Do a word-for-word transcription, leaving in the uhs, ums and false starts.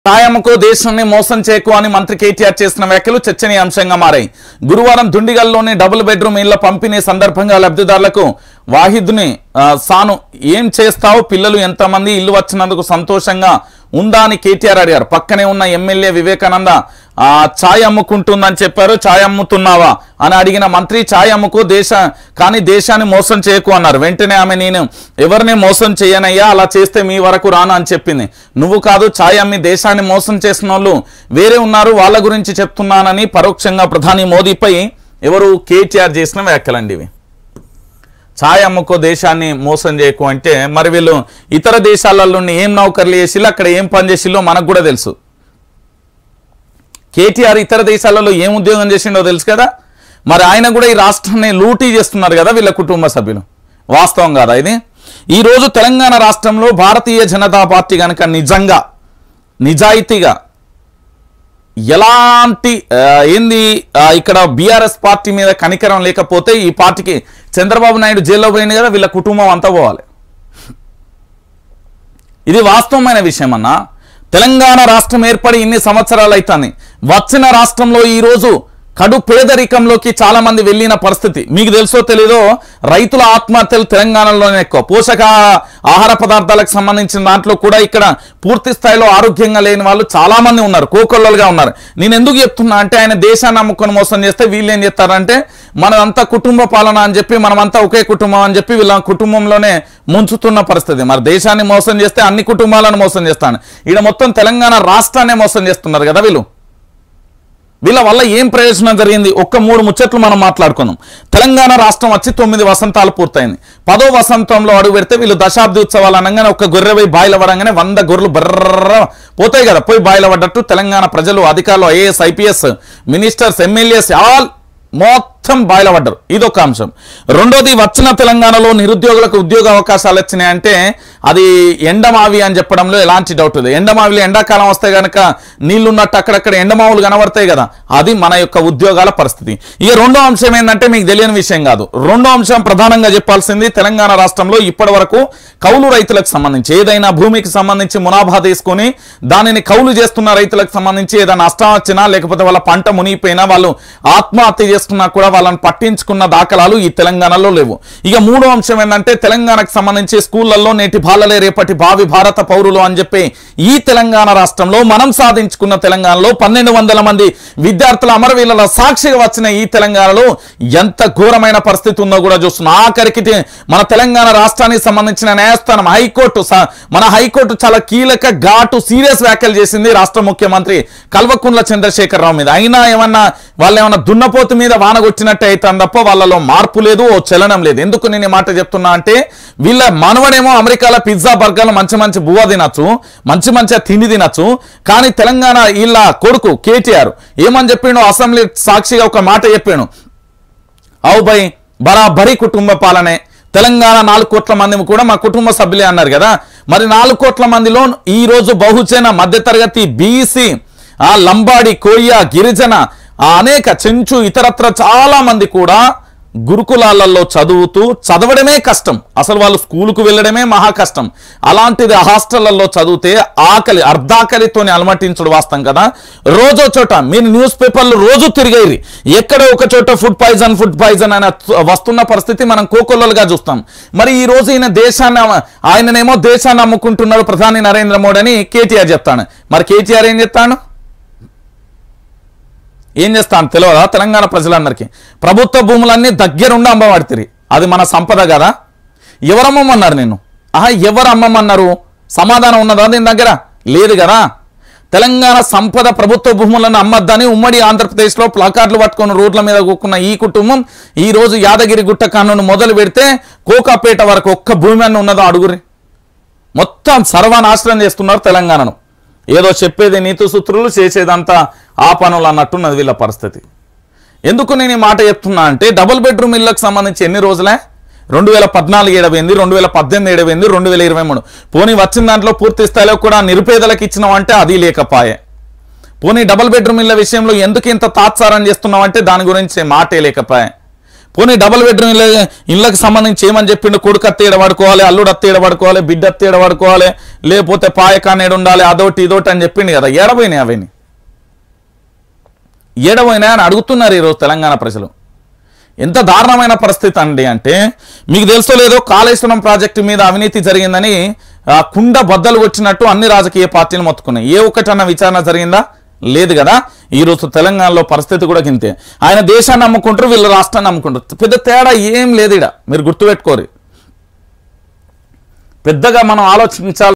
ఛాయమ్మకు దేశాన్ని మోసం చేయకు అని మంత్రి కేటీఆర్ చేసిన వ్యాఖ్యలు చర్చనీయాంశంగా మారాయి. గురువారం దుండిగల్లోని డబుల్ బెడ్రూమ్ ఇళ్ల పంపిణీ సందర్భంగా లబ్ధిదారులకు వాహిద్ని సాను ఏం చేస్తావు, పిల్లలు ఎంతమంది, ఇల్లు వచ్చినందుకు సంతోషంగా ఉందా అని కేటీఆర్ అడిగారు. పక్కనే ఉన్న ఎమ్మెల్యే వివేకానంద ఆ ఛాయ్ అమ్ముకుంటుందని చెప్పారు. ఛాయ్ అమ్ముతున్నావా అని అడిగిన మంత్రి ఛాయ్ అమ్ముకు దేశ కానీ దేశాన్ని మోసం చేయకు అన్నారు. వెంటనే ఆమె నేను ఎవరిని మోసం చేయనయ్యా, అలా చేస్తే మీ వరకు రాను అని చెప్పింది. నువ్వు కాదు, ఛాయ్ అమ్మి దేశాన్ని మోసం చేసిన వాళ్ళు వేరే ఉన్నారు, వాళ్ళ గురించి చెప్తున్నానని పరోక్షంగా ప్రధాని మోదీపై ఎవరు కేటీఆర్ చేసిన వ్యాఖ్యలండి ఇవి. ఛాయ్ అమ్ముకో దేశాన్ని మోసం చేయకు అంటే మరి వీళ్ళు ఇతర దేశాలలో ఏం నౌకర్లు చేసిల్లో అక్కడ ఏం పని చేసిల్లో మనకు కూడా తెలుసు. కేటీఆర్ ఇతర దేశాలలో ఏం ఉద్యోగం చేసిండో తెలుసు కదా. మరి ఆయన కూడా ఈ రాష్ట్రాన్ని లూటీ చేస్తున్నారు కదా వీళ్ళ కుటుంబ సభ్యులు. వాస్తవం కాదా ఇది? ఈరోజు తెలంగాణ రాష్ట్రంలో భారతీయ జనతా పార్టీ కనుక నిజంగా నిజాయితీగా ఎలాంటి ఏంది ఇక్కడ బీఆర్ఎస్ పార్టీ మీద కనికరం లేకపోతే ఈ పార్టీకి చంద్రబాబు నాయుడు జైల్లో పోయింది కదా, వీళ్ళ కుటుంబం అంతా పోవాలి. ఇది వాస్తవమైన విషయం అన్నా. తెలంగాణ రాష్ట్రం ఏర్పడి ఇన్ని సంవత్సరాలు అవుతుంది. వచ్చిన రాష్ట్రంలో ఈరోజు కడు పేదరికంలోకి చాలా మంది వెళ్ళిన పరిస్థితి మీకు తెలుసో తెలీదో. రైతుల ఆత్మహత్యలు తెలంగాణలోనే ఎక్కువ. పోషక ఆహార పదార్థాలకు సంబంధించిన దాంట్లో కూడా ఇక్కడ పూర్తి స్థాయిలో ఆరోగ్యంగా లేని వాళ్ళు చాలా మంది ఉన్నారు, కోకొల్లలుగా ఉన్నారు. నేను ఎందుకు చెప్తున్నా అంటే ఆయన దేశాన్ని అమ్ముకొని మోసం చేస్తే వీళ్ళు ఏం చేస్తారంటే మనదంతా కుటుంబ పాలన అని చెప్పి మనమంతా ఒకే కుటుంబం అని చెప్పి వీళ్ళ కుటుంబంలోనే ముంచుతున్న పరిస్థితి. మరి దేశాన్ని మోసం చేస్తే అన్ని కుటుంబాలను మోసం చేస్తాను. ఇక్కడ మొత్తం తెలంగాణ రాష్ట్రాన్ని మోసం చేస్తున్నారు కదా వీళ్ళు. వీళ్ళ వల్ల ఏం ప్రయోజనం జరిగింది? ఒక్క మూడు ముచ్చట్లు మనం మాట్లాడుకుందాం. తెలంగాణ రాష్ట్రం వచ్చి తొమ్మిది వసంతాలు పూర్తయింది. పదో వసంతంలో అడుగు పెడితే వీళ్ళు దశాబ్ది ఉత్సవాలు అనగానే ఒక్క గొర్రె పోయి బాయిల పడంగానే వంద గొర్రెలు బర్ర పోతాయి కదా, పోయి బాయిల పడ్డట్టు తెలంగాణ ప్రజలు, అధికారులు, IAS IPS ministers MLAs all మొత్తం బాయిలపడ్డారు. ఇదొక అంశం. రెండోది, వచ్చిన తెలంగాణలో నిరుద్యోగులకు ఉద్యోగ అవకాశాలు వచ్చినాయంటే అది ఎండమావి అని చెప్పడంలో ఎలాంటి డౌట్ లేదు. ఎండమావిలో ఎండాకాలం వస్తే కనుక నీళ్లున్నట్టు అక్కడక్కడ ఎండమావులు కనబడతాయి కదా, అది మన యొక్క ఉద్యోగాల పరిస్థితి. ఇక రెండో అంశం ఏంటంటే మీకు తెలియని విషయం కాదు. రెండో అంశం ప్రధానంగా చెప్పాల్సింది, తెలంగాణ రాష్ట్రంలో ఇప్పటి వరకు కౌలు రైతులకు సంబంధించి ఏదైనా భూమికి సంబంధించి మునాభా తీసుకొని దానిని కౌలు చేస్తున్న రైతులకు సంబంధించి ఏదైనా నష్టం వచ్చినా లేకపోతే వాళ్ళ పంట మునిగిపోయినా వాళ్ళు ఆత్మహత్య చేసుకున్నా కూడా వాళ్ళని పట్టించుకున్న దాఖలాలు ఈ తెలంగాణలో లేవు. ఇక మూడో అంశం ఏంటంటే తెలంగాణకు సంబంధించి స్కూళ్లలో నేటి బాలలే రేపటి భావి భారత పౌరులు అని చెప్పి ఈ తెలంగాణ రాష్ట్రంలో మనం సాధించుకున్న తెలంగాణలో పన్నెండు వందల మంది విద్యార్థుల అమరవీరుల సాక్షిగా వచ్చిన ఈ తెలంగాణలో ఎంత ఘోరమైన పరిస్థితి ఉందో కూడా చూస్తున్నాం. ఆఖరికి మన తెలంగాణ రాష్ట్రానికి సంబంధించిన న్యాయస్థానం హైకోర్టు, మన హైకోర్టు చాలా కీలక ఘాటు సీరియస్ వ్యాఖ్యలు చేసింది రాష్ట్ర ముఖ్యమంత్రి కల్వకుంట్ల చంద్రశేఖరరావు మీద. అయినా ఏమన్నా వాళ్ళు ఏమన్నా దున్నపోతు మీద వాన కొట్టినట్టే అవుతాను తప్ప వాళ్ళలో మార్పు లేదు, ఓ చలనం లేదు. ఎందుకు నేను ఈ మాట చెప్తున్నా అంటే వీళ్ళ మనవడేమో అమెరికాలో పిజ్జా బర్గర్లు మంచి మంచి బువ్వ తినచ్చు, మంచి మంచిగా తిండి తినచ్చు. కానీ తెలంగాణ వీళ్ళ కొడుకు కేటీఆర్ ఏమని చెప్పిండు, అసెంబ్లీ సాక్షిగా ఒక మాట చెప్పాను, అవు బై బరాబరి కుటుంబ పాలనే. తెలంగాణ నాలుగు కోట్ల మంది కూడా మా కుటుంబ సభ్యులే అన్నారు కదా. మరి నాలుగు కోట్ల మందిలో ఈ రోజు బహుజన, మధ్యతరగతి, బీసీ, ఆ లంబాడి, కోయ, గిరిజన, అనేక చెంచు ఇతరత్ర చాలా మంది కూడా గురుకులాలలో చదువుతూ చదవడమే కష్టం, అసలు వాళ్ళు స్కూలుకు వెళ్ళడమే మహా కష్టం. అలాంటిది హాస్టళ్లలో చదివితే ఆకలి అర్ధాకలితోనే అలమటించడం వాస్తవం కదా. రోజో చోట మీరు న్యూస్ పేపర్లు రోజు తిరిగేది, ఎక్కడ ఒక చోట ఫుడ్ పాయిజన్ ఫుడ్ పాయిజన్ అనే వస్తున్న పరిస్థితి మనం కోకొల్లలుగా చూస్తాం. మరి ఈ రోజు ఈయన దేశాన్ని ఆయననేమో దేశాన్ని అమ్ముకుంటున్నారు ప్రధాని నరేంద్ర మోడీ అని కేటీఆర్ చెప్తాను. మరి కేటీఆర్ ఏం చెప్తాను, ఏం చేస్తాను తెలియదా? తెలంగాణ ప్రజలందరికీ ప్రభుత్వ భూములన్నీ దగ్గరుండి అమ్మబడుతుంది, అది మన సంపద కదా. ఎవరు అమ్మమన్నారు నిన్ను? ఆహా, ఎవరు అమ్మమన్నారు? సమాధానం ఉన్నదా దీని దగ్గర? లేదు కదా. తెలంగాణ సంపద ప్రభుత్వ భూములను అమ్మద్దని ఉమ్మడి ఆంధ్రప్రదేశ్లో ప్లాకార్డులు పట్టుకొని రోడ్ల మీద కూకున్న ఈ కుటుంబం ఈ రోజు యాదగిరి గుట్ట కానును మొదలు పెడితే కోకాపేట వరకు ఒక్క భూమి అన్న ఉన్నదో అడుగురి. మొత్తం సర్వనాశనం చేస్తున్నారు తెలంగాణను. ఏదో చెప్పేది నీతి సూత్రులు, చేసేదంతా ఆ పనులు అన్నట్టున్నది వీళ్ళ పరిస్థితి. ఎందుకు నేను ఈ మాట చెప్తున్నా అంటే డబుల్ బెడ్రూమ్ ఇళ్లకు సంబంధించి ఎన్ని రోజులే, రెండు వేల పద్నాలుగు ఏడవైంది, రెండు వేల పద్దెనిమిది ఏడవైంది, రెండు వేల ఇరవై మూడు పోనీ వచ్చిన దాంట్లో పూర్తి స్థాయిలో కూడా నిరుపేదలకు ఇచ్చినామంటే అది లేకపాయే. పోనీ డబుల్ బెడ్రూమ్ ఇళ్ల విషయంలో ఎందుకు ఇంత తాత్సారం చేస్తున్నామంటే దాని గురించి మాటే లేకపాయే. పోనీ డబుల్ బెడ్రూమ్ ఇళ్ళ ఇళ్ళకి సంబంధించి ఏమని చెప్పిండు, కొడుకు అత్త ఈడ పడుకోవాలి, అల్లుడు అత్త ఈడ పడుకోవాలి, బిడ్డ అత్త ఈడ పడుకోవాలి, లేకపోతే పాయకానేడు ఉండాలి, అదోటి ఇదోటి అని చెప్పిండు కదా. ఏడబోయినాయి అవన్నీ, ఏడబోయినాయి అని అడుగుతున్నారు ఈరోజు తెలంగాణ ప్రజలు. ఎంత దారుణమైన పరిస్థితి అండి అంటే, మీకు తెలుసో లేదో కాళేశ్వరం ప్రాజెక్టు మీద అవినీతి జరిగిందని కుండ బద్దలు వచ్చినట్టు అన్ని రాజకీయ పార్టీలు మొత్తుకున్నాయి. ఏ ఒక్కటన్నా విచారణ జరిగిందా? లేదు కదా. ఈరోజు తెలంగాణలో పరిస్థితి కూడా గింతే. ఆయన దేశాన్ని నమ్ముకుంటారు, వీళ్ళు రాష్ట్రాన్ని నమ్ముకుంటారు. పెద్ద తేడా ఏం లేదు. ఇడ మీరు గుర్తుపెట్టుకోరు. పెద్దగా మనం ఆలోచించాలి.